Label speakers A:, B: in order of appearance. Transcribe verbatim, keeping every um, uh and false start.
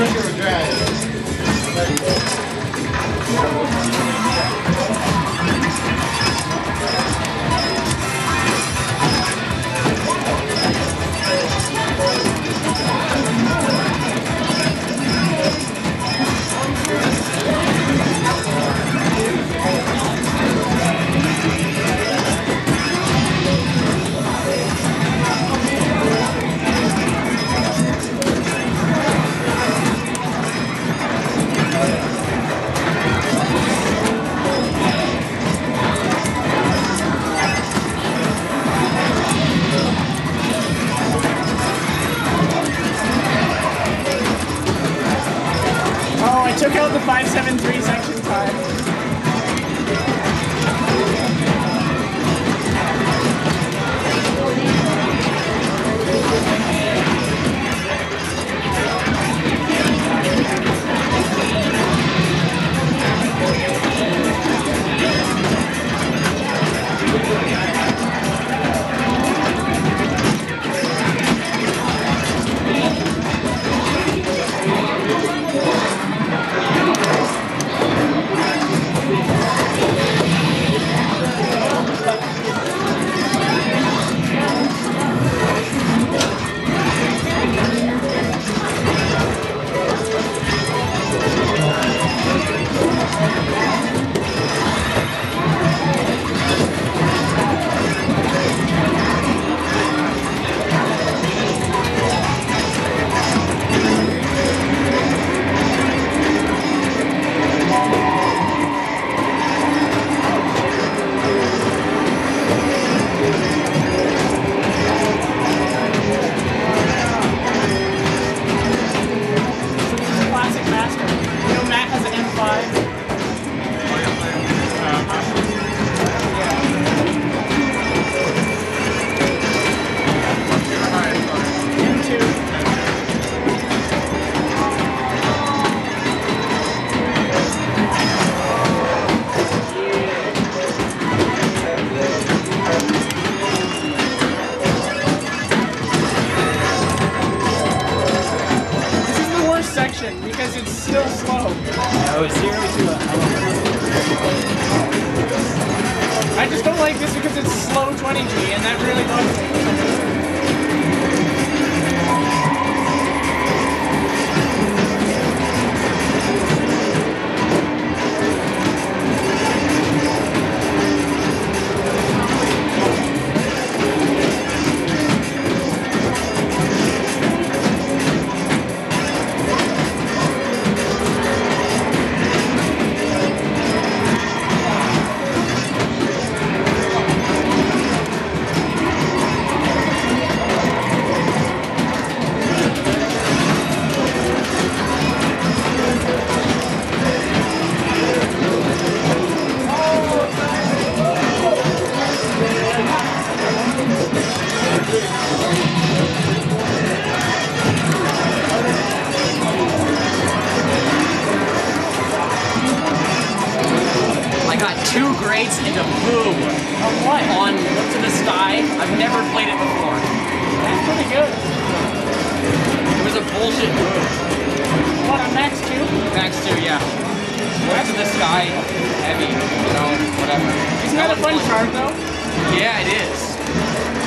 A: Took out the five seven three section time. Because it's still slow.
B: Oh, it's zero to
A: I just don't like this because it's slow twenty G, and that really bugs me.
B: two grades into Boom.
A: On what?
B: On Look to the Sky. I've never played it before.
A: That's pretty good.
B: It was a bullshit move.
A: What, on Max two?
B: Max two, yeah. Look to the Sky, heavy, you know, whatever.
A: Isn't that a fun card though?
B: Yeah, it is.